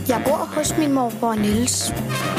Jeg bor hos min morbror Niels.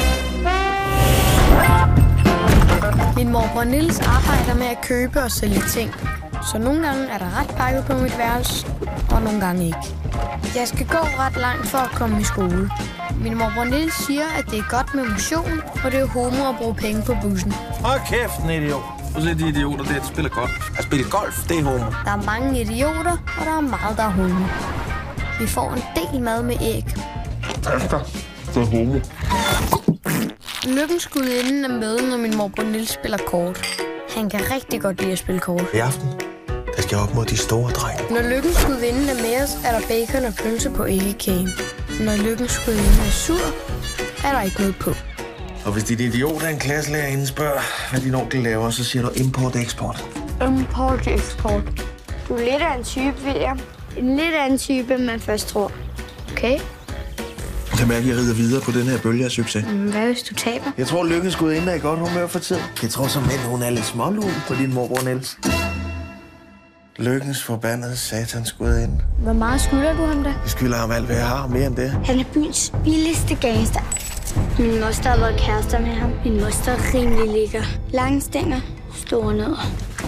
Min morbror Niels arbejder med at købe og sælge ting. Så nogle gange er der ret pakket på mit værelse, og nogle gange ikke. Jeg skal gå ret langt for at komme i skole. Min morbror Niels siger, at det er godt med motion, og det er homo at bruge penge på bussen. Hold kæft, en idiot. Du ser de idioter der, de spiller golf. At spille golf, det er homo. Der er mange idioter, og der er meget, der er homo. Vi får en del mad med æg. Det er homo. Lykkens gudinde er med, når min morbror Niels spiller kort. Han kan rigtig godt lide at spille kort. I aften, der skal jeg op mod de store drenge. Når lykkens gudinde er med os, er der bacon og pølse på æggekagen. Når lykkens gudinde er sur, er der ikke noget på. Og hvis din idiot er en klasselærerinde spørger, hvad din onkel laver, så siger du import-eksport. Import-eksport. Du er lidt af en type, William. En lidt af en type, man først tror. Okay? Jeg kan mærke, at jeg rider videre på den her bølge af succes. Hvad hvis du taber? Jeg tror, lykkens gudinde er i godt humør for tiden. Jeg tror som mænd, hun er lidt smålun på din morbror Niels. Lykkens forbandede satans gudinde. Hvor meget skylder du ham da? Jeg skylder ham alt, hvad jeg har, mere end det. Han er byens billigste gangster. Min moster har været kærester med ham. Min moster er rimelig lækker. Lange stænger, store nødder.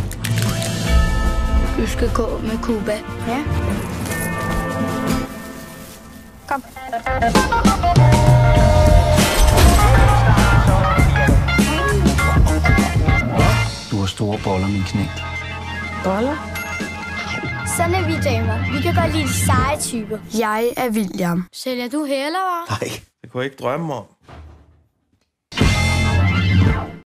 Du skal gå med Cuba. Ja? Kom. Du har store boller, min knægt. Boller? Sådan er vi damer. Vi kan godt lide de seje typer. Jeg er William. Sælger du hælervarer? Nej, det kunne jeg ikke drømme om.